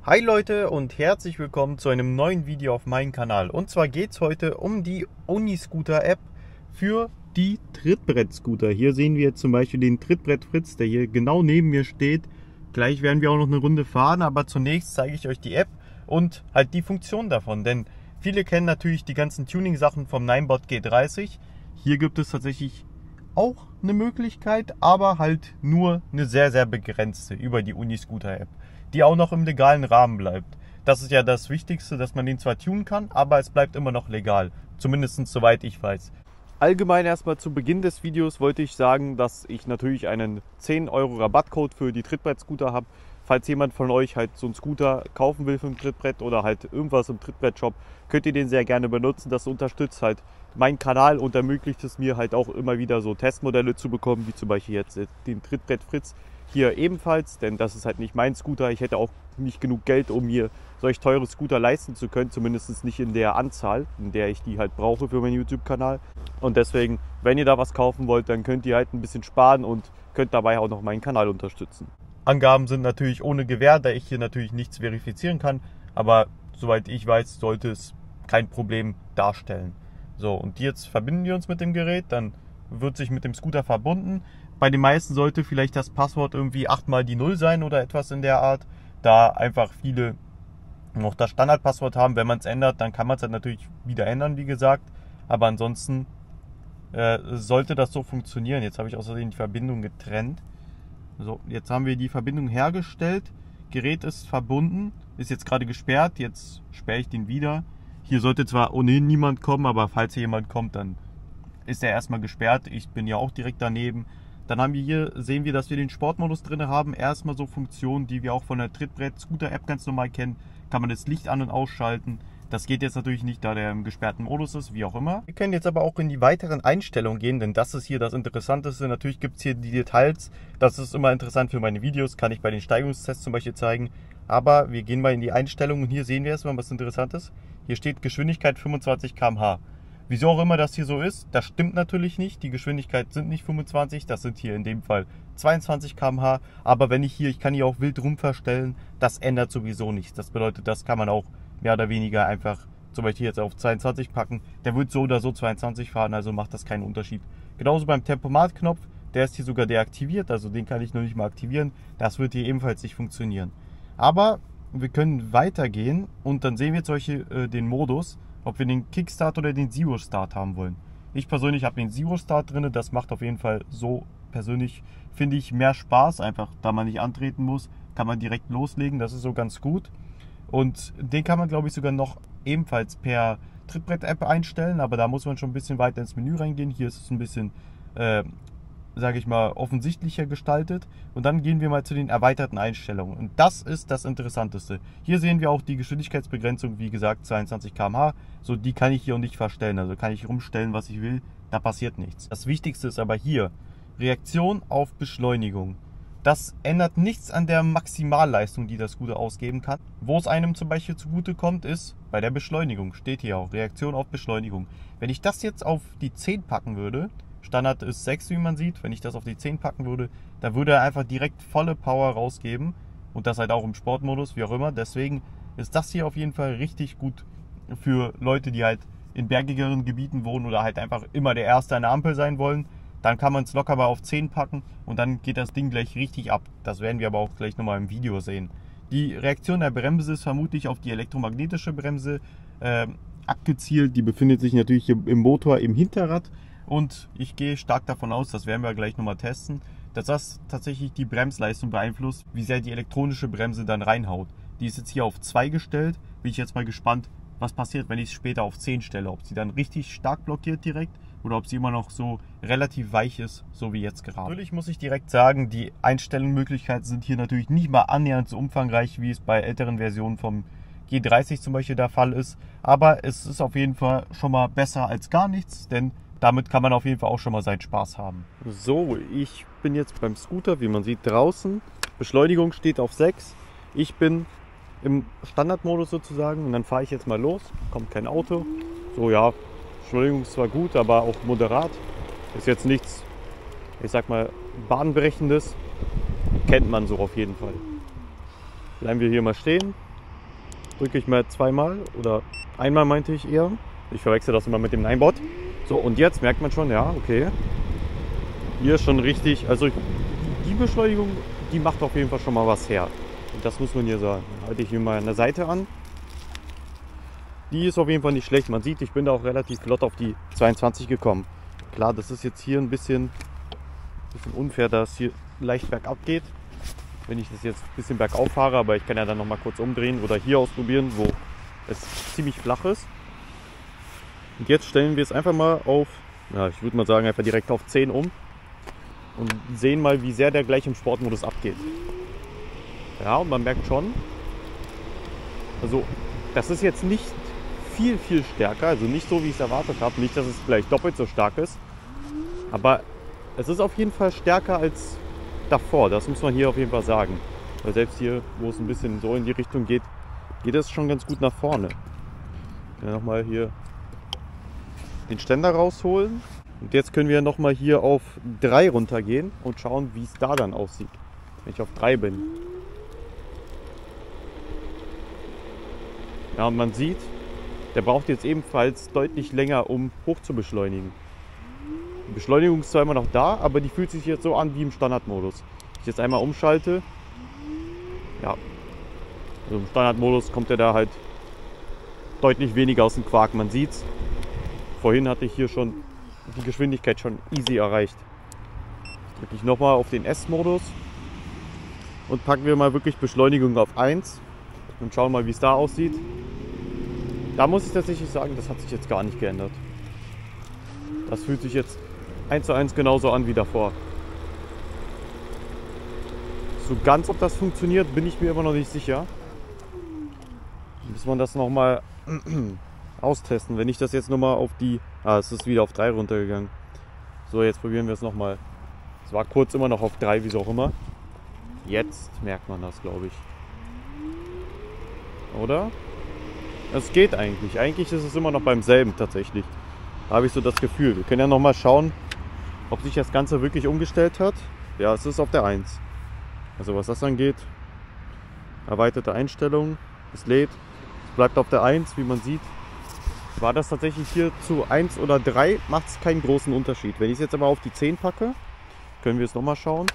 Hi Leute und herzlich willkommen zu einem neuen Video auf meinem Kanal. Und zwar geht es heute um die Uniscooter-App für die Trittbrett-Scooter. Hier sehen wir jetzt zum Beispiel den Trittbrett Fritz, der hier genau neben mir steht. Gleich werden wir auch noch eine Runde fahren, aber zunächst zeige ich euch die App und halt die Funktion davon. Denn viele kennen natürlich die ganzen Tuning-Sachen vom Ninebot G30. Hier gibt es tatsächlich auch eine Möglichkeit, aber halt nur eine sehr, sehr begrenzte über die Uniscooter-App, die auch noch im legalen Rahmen bleibt. Das ist ja das Wichtigste, dass man den zwar tunen kann, aber es bleibt immer noch legal. Zumindest soweit ich weiß. Allgemein erstmal zu Beginn des Videos wollte ich sagen, dass ich natürlich einen 10 € Rabattcode für die Trittbrett-Scooter habe. Falls jemand von euch halt so einen Scooter kaufen will für ein Trittbrett oder halt irgendwas im Trittbrett-Shop, könnt ihr den sehr gerne benutzen. Das unterstützt halt meinen Kanal und ermöglicht es mir halt auch immer wieder so Testmodelle zu bekommen, wie zum Beispiel jetzt den Trittbrett Fritz hier ebenfalls, denn das ist halt nicht mein Scooter. Ich hätte auch nicht genug Geld, um mir solch teure Scooter leisten zu können, zumindest nicht in der Anzahl, in der ich die halt brauche für meinen YouTube-Kanal. Und deswegen, wenn ihr da was kaufen wollt, dann könnt ihr halt ein bisschen sparen und könnt dabei auch noch meinen Kanal unterstützen. Angaben sind natürlich ohne Gewähr, da ich hier natürlich nichts verifizieren kann, aber soweit ich weiß, sollte es kein Problem darstellen. So, und jetzt verbinden wir uns mit dem Gerät, dann wird sich mit dem Scooter verbunden. Bei den meisten sollte vielleicht das Passwort irgendwie 8 mal die 0 sein oder etwas in der Art, da einfach viele noch das Standardpasswort haben. Wenn man es ändert, dann kann man es halt natürlich wieder ändern, wie gesagt, aber ansonsten sollte das so funktionieren. Jetzt habe ich außerdem die Verbindung getrennt. So, jetzt haben wir die Verbindung hergestellt, Gerät ist verbunden, ist jetzt gerade gesperrt, jetzt sperre ich den wieder. Hier sollte zwar ohnehin niemand kommen, aber falls hier jemand kommt, dann ist er erstmal gesperrt. Ich bin ja auch direkt daneben. Dann haben wir hier, sehen wir, dass wir den Sportmodus drin haben. Erstmal so Funktionen, die wir auch von der Trittbrett-Scooter-App ganz normal kennen. Kann man das Licht an- und ausschalten. Das geht jetzt natürlich nicht, da der im gesperrten Modus ist, wie auch immer. Wir können jetzt aber auch in die weiteren Einstellungen gehen, denn das ist hier das Interessanteste. Natürlich gibt es hier die Details. Das ist immer interessant für meine Videos, kann ich bei den Steigungstests zum Beispiel zeigen. Aber wir gehen mal in die Einstellungen und hier sehen wir erstmal was Interessantes. Hier steht Geschwindigkeit 25 km/h. Wieso auch immer das hier so ist, das stimmt natürlich nicht. Die Geschwindigkeit sind nicht 25, das sind hier in dem Fall 22 km/h. Aber wenn ich kann hier auch wild rum verstellen, das ändert sowieso nichts. Das bedeutet, das kann man auch mehr oder weniger einfach zum Beispiel jetzt auf 22 packen. Der wird so oder so 22 fahren, also macht das keinen Unterschied. Genauso beim Tempomat-Knopf, der ist hier sogar deaktiviert, also den kann ich noch nicht mal aktivieren. Das wird hier ebenfalls nicht funktionieren. Aber wir können weitergehen und dann sehen wir jetzt den Modus, ob wir den Kickstart oder den Zero Start haben wollen. Ich persönlich habe den Zero Start drin, das macht auf jeden Fall so persönlich, finde ich, mehr Spaß. Einfach, da man nicht antreten muss, kann man direkt loslegen, das ist so ganz gut. Und den kann man, glaube ich, sogar noch ebenfalls per Trittbrett-App einstellen, aber da muss man schon ein bisschen weiter ins Menü reingehen. Hier ist es ein bisschen, sage ich mal, offensichtlicher gestaltet. Und dann gehen wir mal zu den erweiterten Einstellungen. Und das ist das Interessanteste. Hier sehen wir auch die Geschwindigkeitsbegrenzung, wie gesagt, 22 km/h. So, die kann ich hier auch nicht verstellen. Also kann ich rumstellen, was ich will. Da passiert nichts. Das Wichtigste ist aber hier, Reaktion auf Beschleunigung. Das ändert nichts an der Maximalleistung, die der Scooter ausgeben kann. Wo es einem zum Beispiel zugute kommt, ist bei der Beschleunigung. Steht hier auch, Reaktion auf Beschleunigung. Wenn ich das jetzt auf die 10 packen würde, Standard ist 6, wie man sieht, wenn ich das auf die 10 packen würde, dann würde er einfach direkt volle Power rausgeben. Und das halt auch im Sportmodus, wie auch immer. Deswegen ist das hier auf jeden Fall richtig gut für Leute, die halt in bergigeren Gebieten wohnen oder halt einfach immer der Erste an der Ampel sein wollen. Dann kann man es locker mal auf 10 packen und dann geht das Ding gleich richtig ab. Das werden wir aber auch gleich nochmal im Video sehen. Die Reaktion der Bremse ist vermutlich auf die elektromagnetische Bremse abgezielt. Die befindet sich natürlich im Motor im Hinterrad. Und ich gehe stark davon aus, das werden wir gleich nochmal testen, dass das tatsächlich die Bremsleistung beeinflusst, wie sehr die elektronische Bremse dann reinhaut. Die ist jetzt hier auf 2 gestellt. Bin ich jetzt mal gespannt, was passiert, wenn ich es später auf 10 stelle. Ob sie dann richtig stark blockiert direkt oder ob sie immer noch so relativ weich ist, so wie jetzt gerade. Natürlich muss ich direkt sagen, die Einstellungsmöglichkeiten sind hier natürlich nicht mal annähernd so umfangreich, wie es bei älteren Versionen vom G30 zum Beispiel der Fall ist. Aber es ist auf jeden Fall schon mal besser als gar nichts, denn damit kann man auf jeden Fall auch schon mal seinen Spaß haben. So, ich bin jetzt beim Scooter, wie man sieht, draußen. Beschleunigung steht auf 6. Ich bin im Standardmodus sozusagen und dann fahre ich jetzt mal los. Kommt kein Auto. So, ja, Beschleunigung ist zwar gut, aber auch moderat. Ist jetzt nichts, ich sag mal, bahnbrechendes. Kennt man so auf jeden Fall. Bleiben wir hier mal stehen. drücke ich mal zweimal oder einmal, meinte ich eher. Ich verwechsel das immer mit dem Ninebot. So, und jetzt merkt man schon, ja, okay. Hier ist schon richtig, also die Beschleunigung, die macht auf jeden Fall schon mal was her. Und das muss man hier sagen. Halte ich mir mal an der Seite an. Die ist auf jeden Fall nicht schlecht. Man sieht, ich bin da auch relativ flott auf die 22 gekommen. Klar, das ist jetzt hier ein bisschen unfair, dass es hier leicht bergab geht. Wenn ich das jetzt ein bisschen bergauf fahre, aber ich kann ja dann noch mal kurz umdrehen oder hier ausprobieren, wo es ziemlich flach ist. Und jetzt stellen wir es einfach mal auf, ja, ich würde mal sagen, einfach direkt auf 10 um und sehen mal, wie sehr der gleich im Sportmodus abgeht. Ja, und man merkt schon, also das ist jetzt nicht viel stärker, also nicht so, wie ich es erwartet habe, nicht, dass es gleich doppelt so stark ist, aber es ist auf jeden Fall stärker als davor, das muss man hier auf jeden Fall sagen. Weil selbst hier, wo es ein bisschen so in die Richtung geht, geht es schon ganz gut nach vorne. Ja, nochmal hier den Ständer rausholen. Und jetzt können wir nochmal hier auf 3 runtergehen und schauen, wie es da dann aussieht, wenn ich auf 3 bin. Ja, und man sieht, der braucht jetzt ebenfalls deutlich länger, um hoch zu beschleunigen. Die Beschleunigung ist zwar immer noch da, aber die fühlt sich jetzt so an wie im Standardmodus. Wenn ich jetzt einmal umschalte, ja, also im Standardmodus kommt er da halt deutlich weniger aus dem Quark. Man sieht's. Vorhin hatte ich hier schon die Geschwindigkeit schon easy erreicht. Jetzt drücke ich nochmal auf den S-Modus und packen wir mal wirklich Beschleunigung auf 1 und schauen mal, wie es da aussieht. Da muss ich tatsächlich sagen, das hat sich jetzt gar nicht geändert. Das fühlt sich jetzt 1:1 genauso an wie davor. So ganz, ob das funktioniert, bin ich mir immer noch nicht sicher. Muss man das nochmal austesten. Wenn ich das jetzt nochmal auf die... es ist wieder auf 3 runtergegangen. So, jetzt probieren wir es nochmal. Es war kurz immer noch auf 3, wie es auch immer. Jetzt merkt man das, glaube ich. Oder? Es geht eigentlich. Eigentlich ist es immer noch beim selben tatsächlich. Da habe ich so das Gefühl. Wir können ja nochmal schauen, ob sich das Ganze wirklich umgestellt hat. Ja, es ist auf der 1. Also was das angeht, erweiterte Einstellungen, es lädt, es bleibt auf der 1, wie man sieht. War das tatsächlich hier zu 1 oder 3, macht es keinen großen Unterschied. Wenn ich es jetzt aber auf die 10 packe, können wir es nochmal schauen.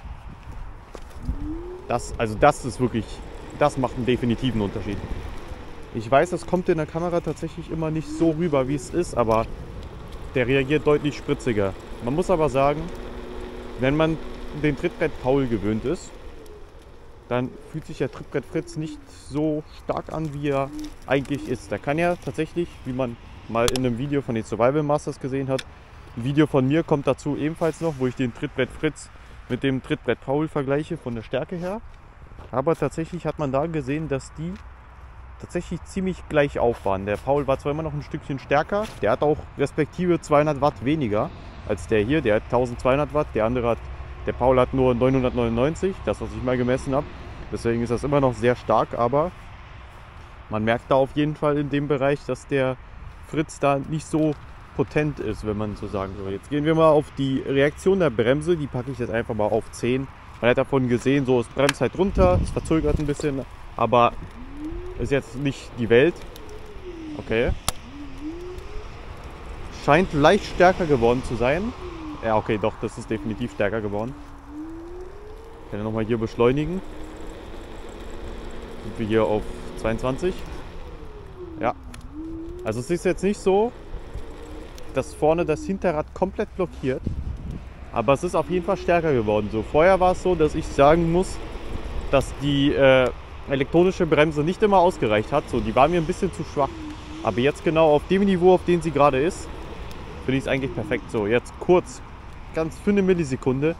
Das ist wirklich, das macht einen definitiven Unterschied. Ich weiß, das kommt in der Kamera tatsächlich immer nicht so rüber, wie es ist, aber der reagiert deutlich spritziger. Man muss aber sagen, wenn man den Trittbrett Paul gewöhnt ist, dann fühlt sich der Trittbrett Fritz nicht so stark an, wie er eigentlich ist. Der kann ja tatsächlich, wie man mal in einem Video von den Survival Masters gesehen hat, ein Video von mir kommt dazu ebenfalls noch, wo ich den Trittbrett Fritz mit dem Trittbrett Paul vergleiche von der Stärke her. Aber tatsächlich hat man da gesehen, dass die tatsächlich ziemlich gleich auf waren. Der Paul war zwar immer noch ein Stückchen stärker, der hat auch respektive 200 Watt weniger als der hier, der hat 1200 Watt, der Paul hat nur 999, das was ich mal gemessen habe. Deswegen ist das immer noch sehr stark, aber man merkt da auf jeden Fall in dem Bereich, dass der Fritz da nicht so potent ist, wenn man so sagen soll. Jetzt gehen wir mal auf die Reaktion der Bremse, die packe ich jetzt einfach mal auf 10. Man hat davon gesehen, so es bremst halt runter, es verzögert ein bisschen, aber ist jetzt nicht die Welt. Okay. Scheint leicht stärker geworden zu sein. Ja, okay, doch, das ist definitiv stärker geworden. Ich kann ja nochmal hier beschleunigen. Sind wir hier auf 22. Ja. Also es ist jetzt nicht so, dass vorne das Hinterrad komplett blockiert. Aber es ist auf jeden Fall stärker geworden. So, vorher war es so, dass ich sagen muss, dass die elektronische Bremse nicht immer ausgereicht hat. So, die war mir ein bisschen zu schwach. Aber jetzt genau auf dem Niveau, auf dem sie gerade ist, finde ich es eigentlich perfekt. So, jetzt kurz, ganz für eine Millisekunde,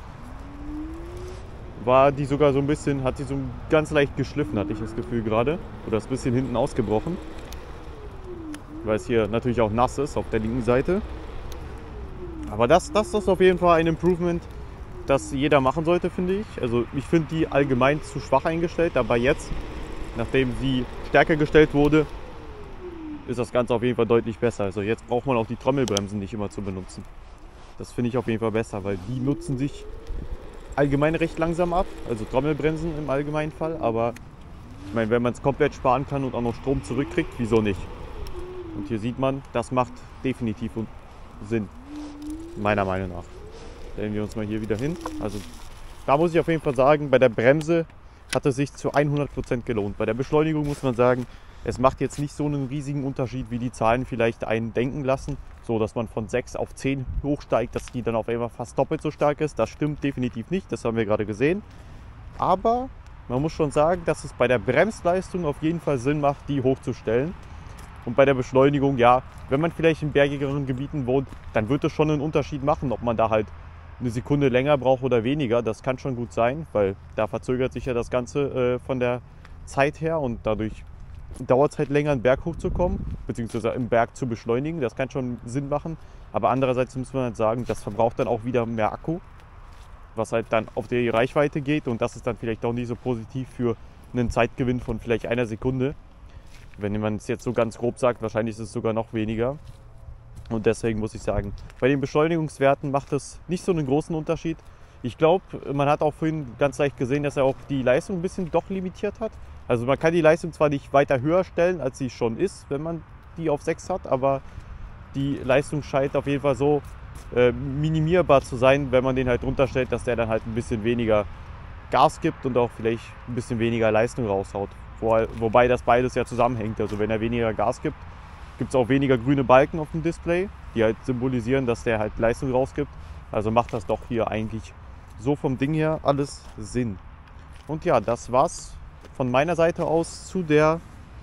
war die sogar so ein bisschen, hat sie so ganz leicht geschliffen, hatte ich das Gefühl gerade. Oder ist ein bisschen hinten ausgebrochen. Weil es hier natürlich auch nass ist auf der linken Seite. Aber das ist auf jeden Fall ein Improvement, das jeder machen sollte, finde ich. Also ich finde die allgemein zu schwach eingestellt, aber jetzt, nachdem sie stärker gestellt wurde, ist das Ganze auf jeden Fall deutlich besser. Also jetzt braucht man auch die Trommelbremsen nicht immer zu benutzen. Das finde ich auf jeden Fall besser, weil die nutzen sich allgemein recht langsam ab. Also Trommelbremsen im allgemeinen Fall, aber Ich meine, wenn man es komplett sparen kann und auch noch Strom zurückkriegt, wieso nicht? Und hier sieht man, das macht definitiv Sinn, meiner Meinung nach. Stellen wir uns mal hier wieder hin. Also da muss ich auf jeden Fall sagen, bei der Bremse hat es sich zu 100% gelohnt. Bei der Beschleunigung muss man sagen, es macht jetzt nicht so einen riesigen Unterschied, wie die Zahlen vielleicht einen denken lassen. So, dass man von 6 auf 10 hochsteigt, dass die dann auf einmal fast doppelt so stark ist. Das stimmt definitiv nicht, das haben wir gerade gesehen. Aber man muss schon sagen, dass es bei der Bremsleistung auf jeden Fall Sinn macht, die hochzustellen. Und bei der Beschleunigung, ja, wenn man vielleicht in bergigeren Gebieten wohnt, dann wird es schon einen Unterschied machen, ob man da halt eine Sekunde länger braucht oder weniger. Das kann schon gut sein, weil da verzögert sich ja das Ganze von der Zeit her und dadurch dauert es halt länger, einen Berg hochzukommen, beziehungsweise im Berg zu beschleunigen. Das kann schon Sinn machen. Aber andererseits muss man halt sagen, das verbraucht dann auch wieder mehr Akku, was halt dann auf die Reichweite geht. Und das ist dann vielleicht auch nicht so positiv für einen Zeitgewinn von vielleicht einer Sekunde. Wenn man es jetzt so ganz grob sagt, wahrscheinlich ist es sogar noch weniger. Und deswegen muss ich sagen, bei den Beschleunigungswerten macht es nicht so einen großen Unterschied. Ich glaube, man hat auch vorhin ganz leicht gesehen, dass er auch die Leistung ein bisschen doch limitiert hat. Also man kann die Leistung zwar nicht weiter höher stellen, als sie schon ist, wenn man die auf 6 hat, aber die Leistung scheint auf jeden Fall so minimierbar zu sein, wenn man den halt runterstellt, dass der dann halt ein bisschen weniger Gas gibt und auch vielleicht ein bisschen weniger Leistung raushaut. Wobei das beides ja zusammenhängt. Also wenn er weniger Gas gibt, gibt es auch weniger grüne Balken auf dem Display, die halt symbolisieren, dass der halt Leistung rausgibt. Also macht das doch hier eigentlich so vom Ding her alles Sinn. Und ja, das war's von meiner Seite aus zu der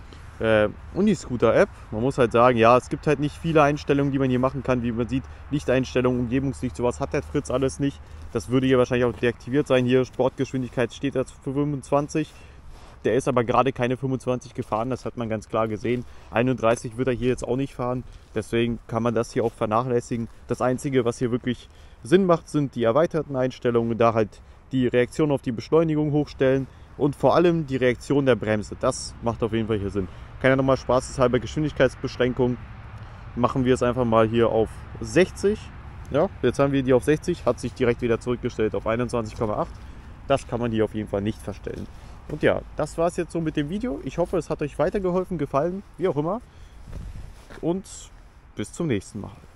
Uniscooter-App. Man muss halt sagen, ja, es gibt halt nicht viele Einstellungen, die man hier machen kann. Wie man sieht, Lichteinstellungen, Umgebungslicht, sowas hat der Fritz alles nicht. Das würde hier wahrscheinlich auch deaktiviert sein. Hier Sportgeschwindigkeit steht jetzt für 25. Der ist aber gerade keine 25 gefahren, das hat man ganz klar gesehen. 31 wird er hier jetzt auch nicht fahren, deswegen kann man das hier auch vernachlässigen. Das Einzige, was hier wirklich Sinn macht, sind die erweiterten Einstellungen, da halt die Reaktion auf die Beschleunigung hochstellen und vor allem die Reaktion der Bremse. Das macht auf jeden Fall hier Sinn. Kann ja nochmal spaßeshalber Geschwindigkeitsbeschränkung. Machen wir es einfach mal hier auf 60. Ja, jetzt haben wir die auf 60, hat sich direkt wieder zurückgestellt auf 21,8. Das kann man hier auf jeden Fall nicht verstellen. Und ja, das war es jetzt so mit dem Video. Ich hoffe, es hat euch weitergeholfen, gefallen, wie auch immer. Und bis zum nächsten Mal.